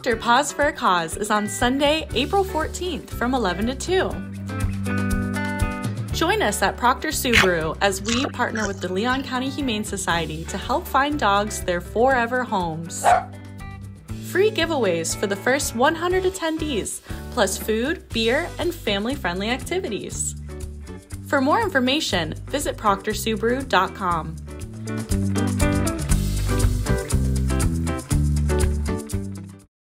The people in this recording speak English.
Proctor Paws for a Cause is on Sunday, April 14th from 11 to 2. Join us at Proctor Subaru as we partner with the Leon County Humane Society to help find dogs their forever homes. Free giveaways for the first 100 attendees, plus food, beer, and family-friendly activities. For more information, visit proctorsubaru.com.